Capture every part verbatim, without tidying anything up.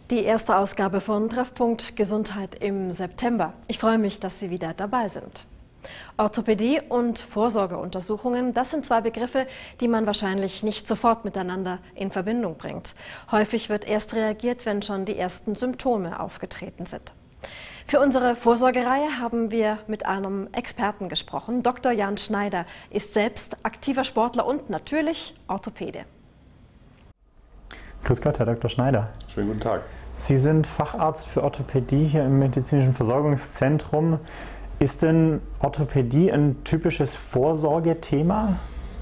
Die erste Ausgabe von Treffpunkt Gesundheit im September. Ich freue mich, dass Sie wieder dabei sind. Orthopädie und Vorsorgeuntersuchungen, das sind zwei Begriffe, die man wahrscheinlich nicht sofort miteinander in Verbindung bringt. Häufig wird erst reagiert, wenn schon die ersten Symptome aufgetreten sind. Für unsere Vorsorgereihe haben wir mit einem Experten gesprochen. Doktor Jan Schneider ist selbst aktiver Sportler und natürlich Orthopäde. Grüß Gott, Herr Doktor Schneider. Schönen guten Tag. Sie sind Facharzt für Orthopädie hier im Medizinischen Versorgungszentrum. Ist denn Orthopädie ein typisches Vorsorgethema?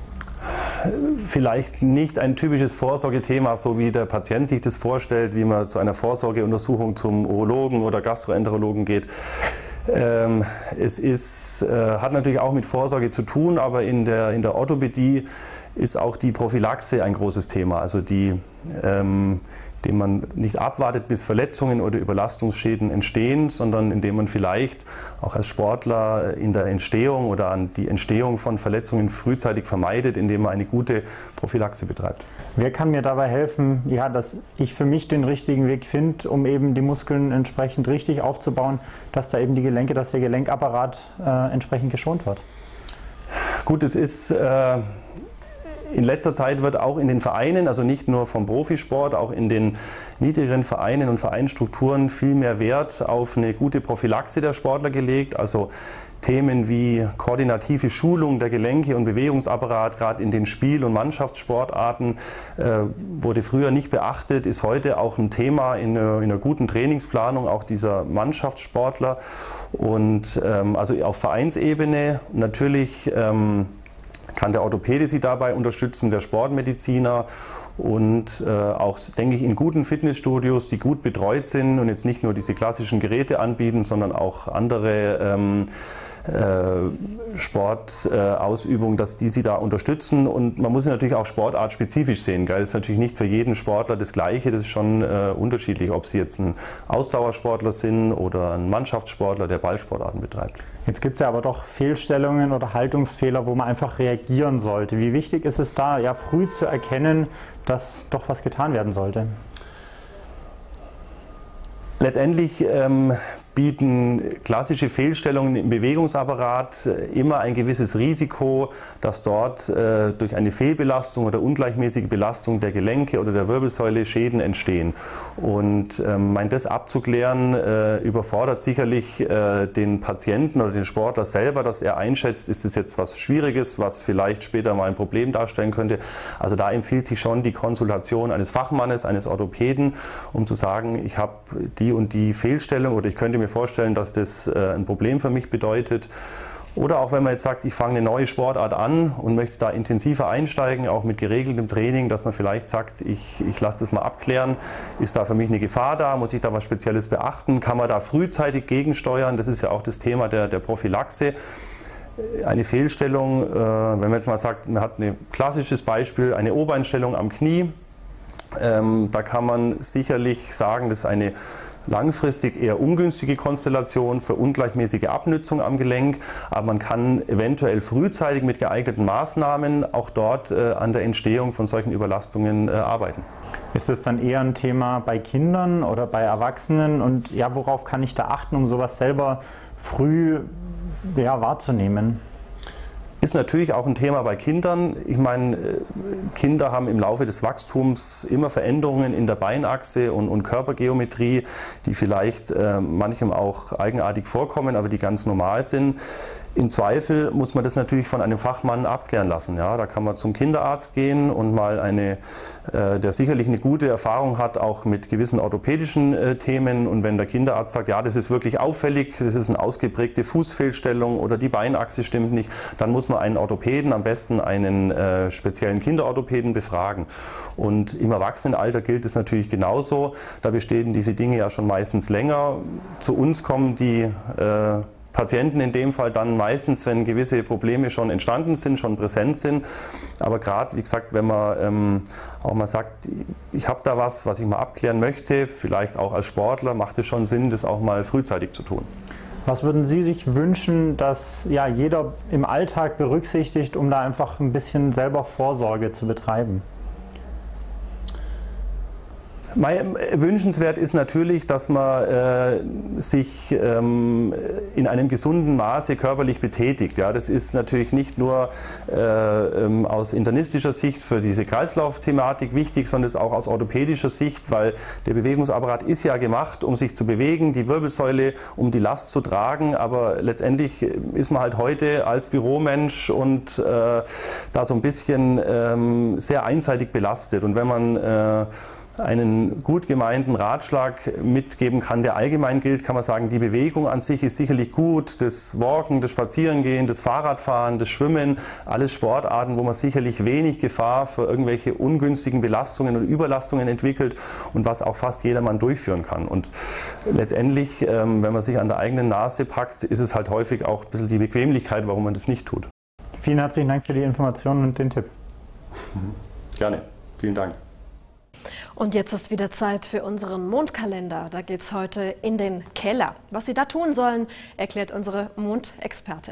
Vielleicht nicht ein typisches Vorsorgethema, so wie der Patient sich das vorstellt, wie man zu einer Vorsorgeuntersuchung zum Urologen oder Gastroenterologen geht. Ähm, es ist, äh, hat natürlich auch mit Vorsorge zu tun, aber in der, in der Orthopädie ist auch die Prophylaxe ein großes Thema, also die, ähm, indem man nicht abwartet, bis Verletzungen oder Überlastungsschäden entstehen, sondern indem man vielleicht auch als Sportler in der Entstehung oder an die Entstehung von Verletzungen frühzeitig vermeidet, indem man eine gute Prophylaxe betreibt. Wer kann mir dabei helfen, ja, dass ich für mich den richtigen Weg finde, um eben die Muskeln entsprechend richtig aufzubauen, dass da eben die Gelenke, dass der Gelenkapparat äh, entsprechend geschont wird? Gut, es ist äh, in letzter Zeit wird auch in den Vereinen, also nicht nur vom Profisport, auch in den niedrigeren Vereinen und Vereinsstrukturen viel mehr Wert auf eine gute Prophylaxe der Sportler gelegt. Also Themen wie koordinative Schulung der Gelenke und Bewegungsapparat, gerade in den Spiel- und Mannschaftssportarten, äh, wurde früher nicht beachtet, ist heute auch ein Thema in einer, in einer guten Trainingsplanung auch dieser Mannschaftssportler. Und ähm, also auf Vereinsebene natürlich ähm, kann der Orthopäde Sie dabei unterstützen, der Sportmediziner und äh, auch, denke ich, in guten Fitnessstudios, die gut betreut sind und jetzt nicht nur diese klassischen Geräte anbieten, sondern auch andere ähm, äh, Sportausübungen, äh, dass die Sie da unterstützen. Und man muss sie natürlich auch sportartspezifisch sehen. Gell? Das ist natürlich nicht für jeden Sportler das Gleiche, das ist schon äh, unterschiedlich, ob Sie jetzt ein Ausdauersportler sind oder ein Mannschaftssportler, der Ballsportarten betreibt. Jetzt gibt es ja aber doch Fehlstellungen oder Haltungsfehler, wo man einfach reagieren sollte. Wie wichtig ist es da, ja, früh zu erkennen, dass doch was getan werden sollte? Letztendlich ähm, bieten klassische Fehlstellungen im Bewegungsapparat immer ein gewisses Risiko, dass dort äh, durch eine Fehlbelastung oder ungleichmäßige Belastung der Gelenke oder der Wirbelsäule Schäden entstehen. Und ähm, mein, das abzuklären äh, überfordert sicherlich äh, den Patienten oder den Sportler selber, dass er einschätzt, ist es jetzt was Schwieriges, was vielleicht später mal ein Problem darstellen könnte. Also da empfiehlt sich schon die Konsultation eines Fachmannes, eines Orthopäden, um zu sagen, ich habe die und die Fehlstellung oder ich könnte mir vorstellen, dass das äh, ein Problem für mich bedeutet. Oder auch wenn man jetzt sagt, ich fange eine neue Sportart an und möchte da intensiver einsteigen, auch mit geregeltem Training, dass man vielleicht sagt, ich, ich lasse das mal abklären, ist da für mich eine Gefahr da, muss ich da was Spezielles beachten, kann man da frühzeitig gegensteuern, das ist ja auch das Thema der, der Prophylaxe. Eine Fehlstellung, äh, wenn man jetzt mal sagt, man hat ein klassisches Beispiel, eine Obereinstellung am Knie, ähm, da kann man sicherlich sagen, das ist eine langfristig eher ungünstige Konstellation für ungleichmäßige Abnützung am Gelenk, aber man kann eventuell frühzeitig mit geeigneten Maßnahmen auch dort äh, an der Entstehung von solchen Überlastungen äh, arbeiten. Ist das dann eher ein Thema bei Kindern oder bei Erwachsenen und ja, worauf kann ich da achten, um sowas selber früh ja, wahrzunehmen? Ist natürlich auch ein Thema bei Kindern. Ich meine, Kinder haben im Laufe des Wachstums immer Veränderungen in der Beinachse und, und Körpergeometrie, die vielleicht äh, manchem auch eigenartig vorkommen, aber die ganz normal sind. Im Zweifel muss man das natürlich von einem Fachmann abklären lassen. Ja, da kann man zum Kinderarzt gehen und mal eine, äh, der sicherlich eine gute Erfahrung hat, auch mit gewissen orthopädischen äh, Themen. Und wenn der Kinderarzt sagt, ja, das ist wirklich auffällig, das ist eine ausgeprägte Fußfehlstellung oder die Beinachse stimmt nicht, dann muss man einen Orthopäden, am besten einen äh, speziellen Kinderorthopäden befragen. Und im Erwachsenenalter gilt es natürlich genauso. Da bestehen diese Dinge ja schon meistens länger. Zu uns kommen die äh, Patienten in dem Fall dann meistens, wenn gewisse Probleme schon entstanden sind, schon präsent sind. Aber gerade, wie gesagt, wenn man ähm, auch mal sagt, ich habe da was, was ich mal abklären möchte, vielleicht auch als Sportler, macht es schon Sinn, das auch mal frühzeitig zu tun. Was würden Sie sich wünschen, dass ja, jeder im Alltag berücksichtigt, um da einfach ein bisschen selber Vorsorge zu betreiben? Wünschenswert ist natürlich, dass man äh, sich ähm, in einem gesunden Maße körperlich betätigt. Ja, das ist natürlich nicht nur äh, ähm, aus internistischer Sicht für diese Kreislaufthematik wichtig, sondern es ist auch aus orthopädischer Sicht, weil der Bewegungsapparat ist ja gemacht, um sich zu bewegen, die Wirbelsäule, um die Last zu tragen, aber letztendlich ist man halt heute als Büromensch und äh, da so ein bisschen ähm, sehr einseitig belastet. Und wenn man äh, einen gut gemeinten Ratschlag mitgeben kann, der allgemein gilt, kann man sagen, die Bewegung an sich ist sicherlich gut. Das Walken, das Spazierengehen, das Fahrradfahren, das Schwimmen, alles Sportarten, wo man sicherlich wenig Gefahr für irgendwelche ungünstigen Belastungen und Überlastungen entwickelt und was auch fast jedermann durchführen kann. Und letztendlich, wenn man sich an der eigenen Nase packt, ist es halt häufig auch ein bisschen die Bequemlichkeit, warum man das nicht tut. Vielen herzlichen Dank für die Informationen und den Tipp. Gerne. Vielen Dank. Und jetzt ist wieder Zeit für unseren Mondkalender. Da geht es heute in den Keller. Was Sie da tun sollen, erklärt unsere Mondexpertin.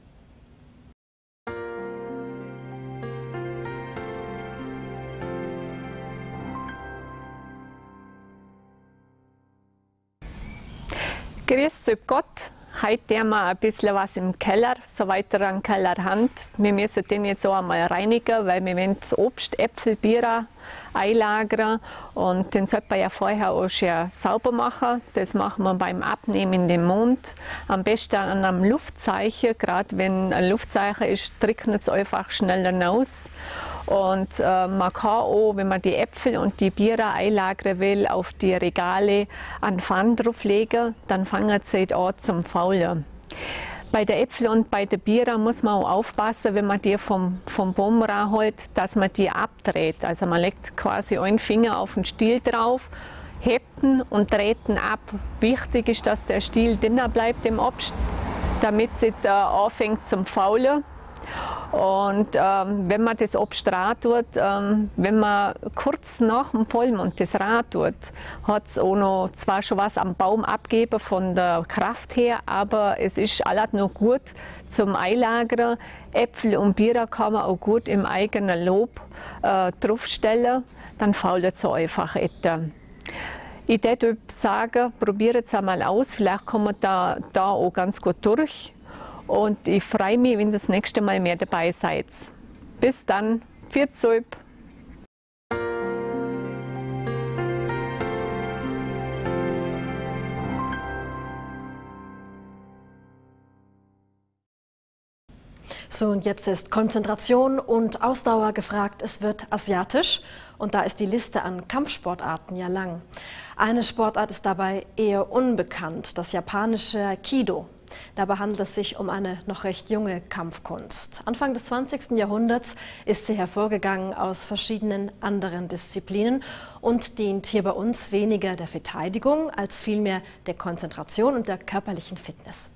Grüß Gott. Heute haben wir ein bisschen was im Keller, so weiter an Keller Hand. Wir müssen den jetzt auch einmal reinigen, weil wir wollen das Obst, Äpfel, Bier einlagern und den sollte man ja vorher auch schön sauber machen. Das machen wir beim Abnehmen in den Mund. Am besten an einem Luftzeichen, gerade wenn ein Luftzeichen ist, trocknet es einfach schneller aus. Und äh, man kann auch, wenn man die Äpfel und die Biere einlagern will, auf die Regale einen Pfann drauflegen, dann fangen sie an zum Faulen. Bei den Äpfeln und bei den Bieren muss man auch aufpassen, wenn man die vom, vom Baum ranholt, dass man die abdreht. Also man legt quasi einen Finger auf den Stiel drauf, hebt ihn und dreht ihn ab. Wichtig ist, dass der Stiel drinnen bleibt im Obst, damit es äh, anfängt zum Faulen. Und ähm, wenn man das Obst ran tut, ähm, wenn man kurz nach dem Vollmond das ran tut, hat es auch noch zwar schon was am Baum abgeben von der Kraft her, aber es ist alles noch gut zum Einlagern. Äpfel und Bier kann man auch gut im eigenen Lob äh, draufstellen, dann faulen sie einfach etwas. Ich würde sagen, probiert es einmal aus, vielleicht kommt man da, da auch ganz gut durch. Und ich freue mich, wenn ihr das nächste Mal mehr dabei seid. Bis dann, pfiat euch. So, und jetzt ist Konzentration und Ausdauer gefragt. Es wird asiatisch und da ist die Liste an Kampfsportarten ja lang. Eine Sportart ist dabei eher unbekannt, das japanische Aikido. Dabei handelt es sich um eine noch recht junge Kampfkunst. Anfang des zwanzigsten Jahrhunderts ist sie hervorgegangen aus verschiedenen anderen Disziplinen und dient hier bei uns weniger der Verteidigung als vielmehr der Konzentration und der körperlichen Fitness.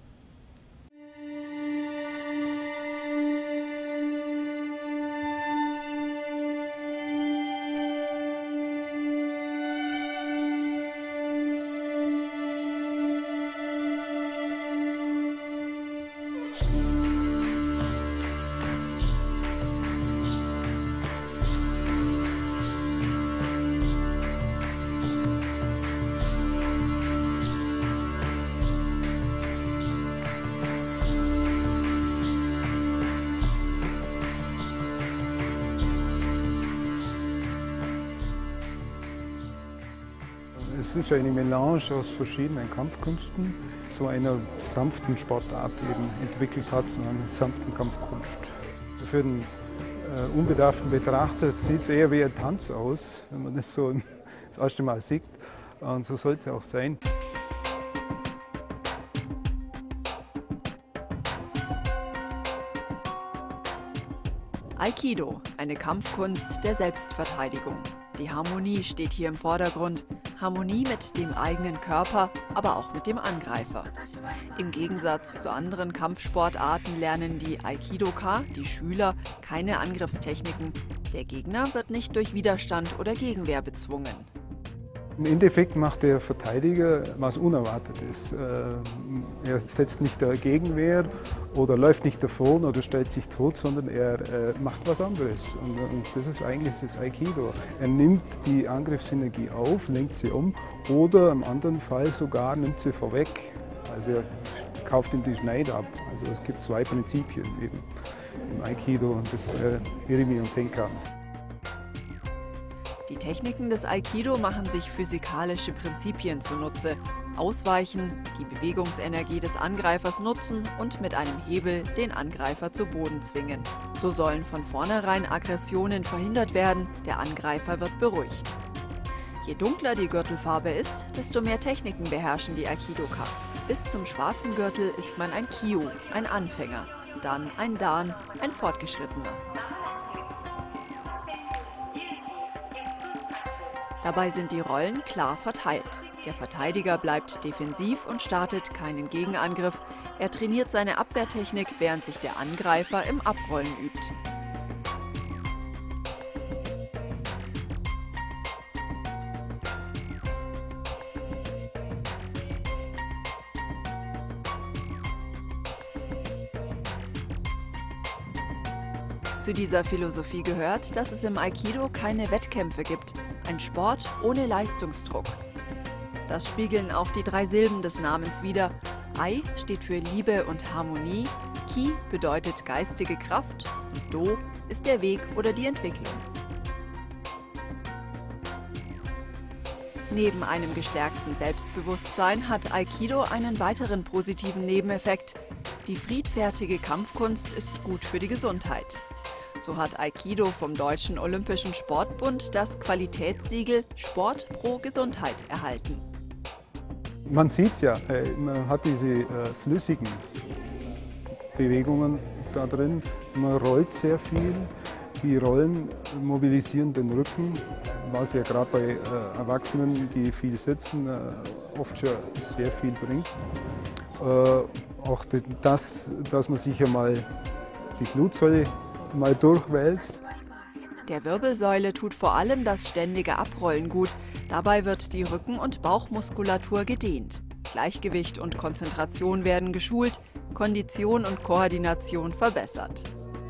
Es ist eine Melange aus verschiedenen Kampfkünsten zu einer sanften Sportart eben entwickelt hat, zu einer sanften Kampfkunst. Für den äh, unbedarften Betrachter sieht es eher wie ein Tanz aus, wenn man das so das erste Mal sieht. Und so soll es auch sein. Aikido, eine Kampfkunst der Selbstverteidigung. Die Harmonie steht hier im Vordergrund. Harmonie mit dem eigenen Körper, aber auch mit dem Angreifer. Im Gegensatz zu anderen Kampfsportarten lernen die Aikidoka, die Schüler, keine Angriffstechniken. Der Gegner wird nicht durch Widerstand oder Gegenwehr bezwungen. Im Endeffekt macht der Verteidiger was Unerwartetes. Er setzt nicht der Gegenwehr oder läuft nicht davon oder stellt sich tot, sondern er macht was anderes. Und das ist eigentlich das Aikido. Er nimmt die Angriffsenergie auf, lenkt sie um oder im anderen Fall sogar nimmt sie vorweg. Also er kauft ihm die Schneide ab. Also es gibt zwei Prinzipien eben im Aikido, und das wäre Irimi und Tenkan. Die Techniken des Aikido machen sich physikalische Prinzipien zunutze. Ausweichen, die Bewegungsenergie des Angreifers nutzen und mit einem Hebel den Angreifer zu Boden zwingen. So sollen von vornherein Aggressionen verhindert werden, der Angreifer wird beruhigt. Je dunkler die Gürtelfarbe ist, desto mehr Techniken beherrschen die Aikidoka. Bis zum schwarzen Gürtel ist man ein Kyu, ein Anfänger, dann ein Dan, ein Fortgeschrittener. Dabei sind die Rollen klar verteilt. Der Verteidiger bleibt defensiv und startet keinen Gegenangriff. Er trainiert seine Abwehrtechnik, während sich der Angreifer im Abrollen übt. Zu dieser Philosophie gehört, dass es im Aikido keine Wettkämpfe gibt, ein Sport ohne Leistungsdruck. Das spiegeln auch die drei Silben des Namens wider. Ai steht für Liebe und Harmonie, Ki bedeutet geistige Kraft und Do ist der Weg oder die Entwicklung. Neben einem gestärkten Selbstbewusstsein hat Aikido einen weiteren positiven Nebeneffekt. Die friedfertige Kampfkunst ist gut für die Gesundheit. So hat Aikido vom Deutschen Olympischen Sportbund das Qualitätssiegel Sport pro Gesundheit erhalten. Man sieht es ja, man hat diese flüssigen Bewegungen da drin, man rollt sehr viel, die Rollen mobilisieren den Rücken, was ja gerade bei Erwachsenen, die viel sitzen, oft schon sehr viel bringt. Auch das, dass man sich ja mal die Blutsäule mal durchwälzt. Der Wirbelsäule tut vor allem das ständige Abrollen gut. Dabei wird die Rücken- und Bauchmuskulatur gedehnt. Gleichgewicht und Konzentration werden geschult, Kondition und Koordination verbessert.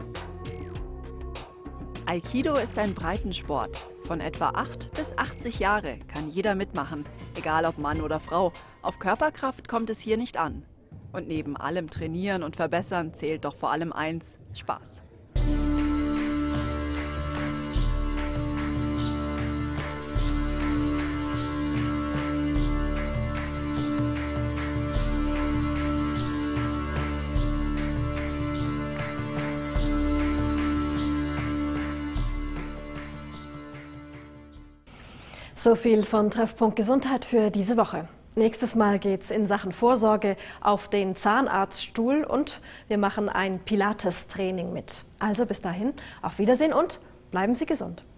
Aikido ist ein Breitensport. Von etwa acht bis achtzig Jahre kann jeder mitmachen, egal ob Mann oder Frau. Auf Körperkraft kommt es hier nicht an. Und neben allem Trainieren und Verbessern zählt doch vor allem eins: Spaß. So viel von Treffpunkt Gesundheit für diese Woche. Nächstes Mal geht's in Sachen Vorsorge auf den Zahnarztstuhl und wir machen ein Pilates-Training mit. Also bis dahin, auf Wiedersehen und bleiben Sie gesund.